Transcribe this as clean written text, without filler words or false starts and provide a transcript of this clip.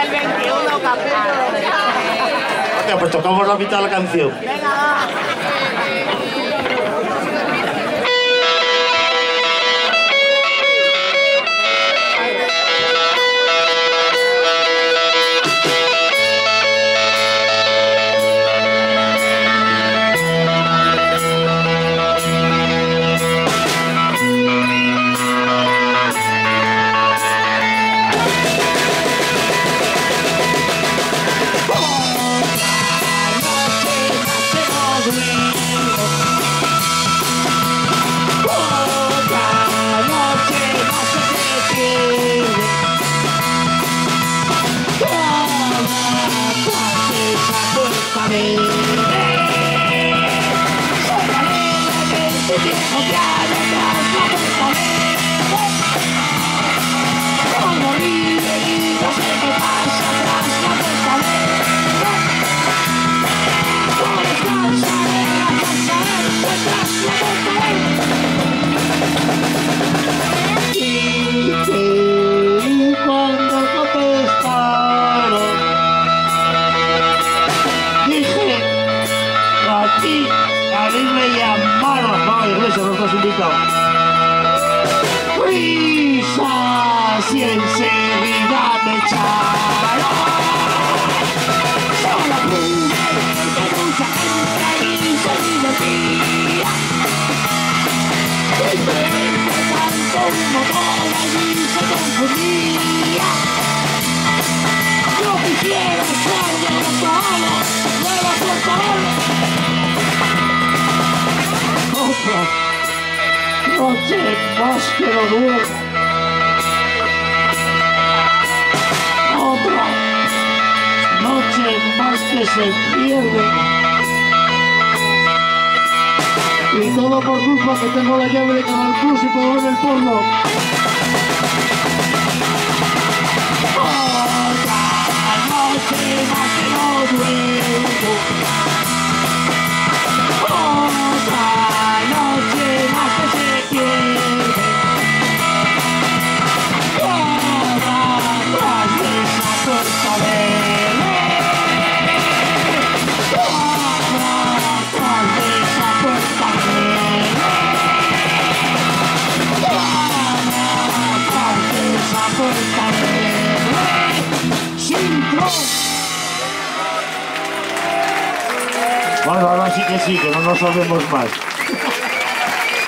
el 21, capítulo. Pues tocamos la mitad de la canción. Venga, a mí me llamaron, no, Iglesia, no estás invitado. Risas y enseguida me echaron. Solo pude que mucha gente ahí se divertía. Y frente tanto un motor allí se confundía. Yo quisiera estar de la toalla de la puerta. Otra noche más que no duermo. Otra noche más que se pierde. Y todo por culpa que tengo la llave de Canal Plus y puedo ver el porno. Otra noche más que no duermo. Otra noche más que se pierde. Toda tras de esa puerta verde. Toda tras de esa puerta verde. Toda tras de esa puerta verde. Sin trozo. Bueno, ahora sí, que no nos sabemos más.